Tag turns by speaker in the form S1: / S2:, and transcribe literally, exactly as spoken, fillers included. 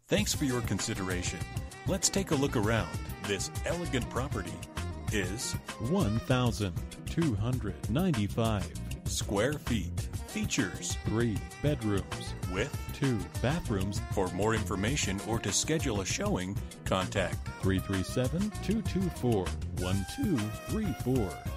S1: Thanks for your consideration. Let's take a look around. This elegant property is
S2: one thousand two hundred ninety-five
S1: square feet. Features
S2: three bedrooms
S1: with
S2: two bathrooms.
S1: For more information or to schedule a showing, contact
S2: three three seven, two two four, one two three four.